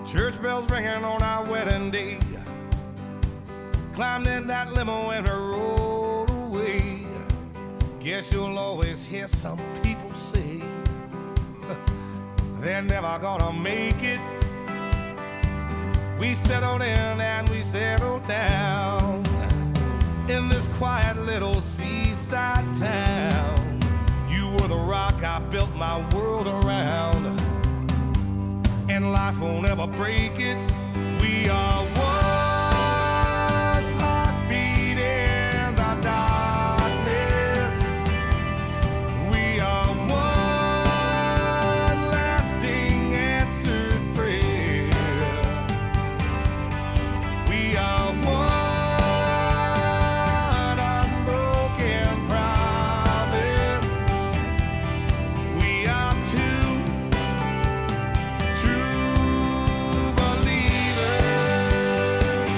Church bells ringing on our wedding day. Climbed in that limo and we rode away. Guess you'll always hear some people say they're never gonna make it. We settled in and we settled down in this quiet little seaside town. You were the rock I built my world around, and life won't ever break it. We are one heartbeat in the darkness. We are one lasting answered prayer. We are one unbroken promise. We are two true believers.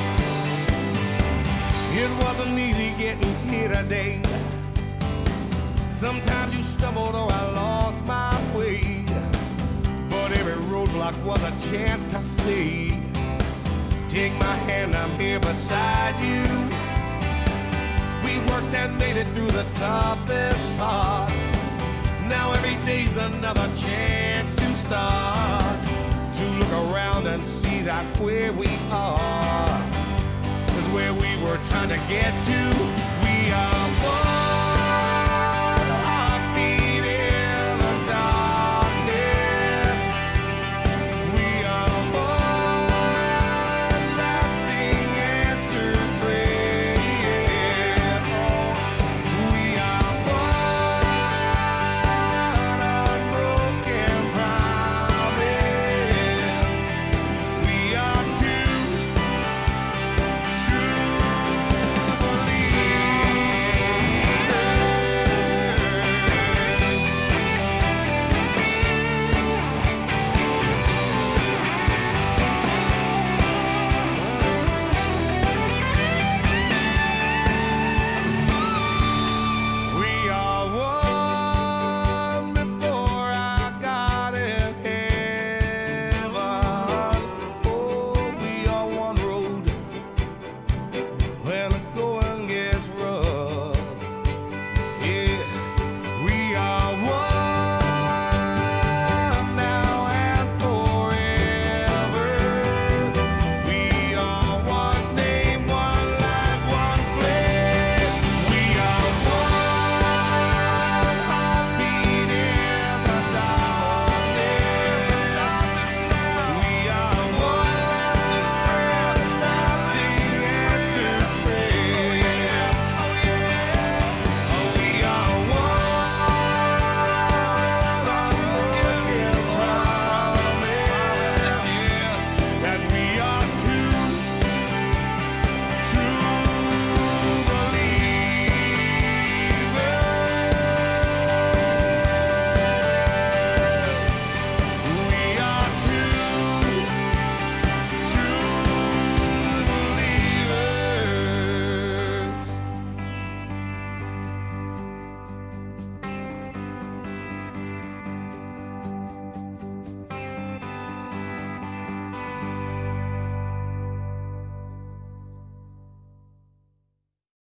It wasn't easy getting here today. Sometimes you stumbled or I lost my way, but every roadblock was a chance to say, take my hand, I'm here beside you. We worked and made it through the toughest parts. Now every day's another chance to start, to look around and see that where we are is where we were trying to get to.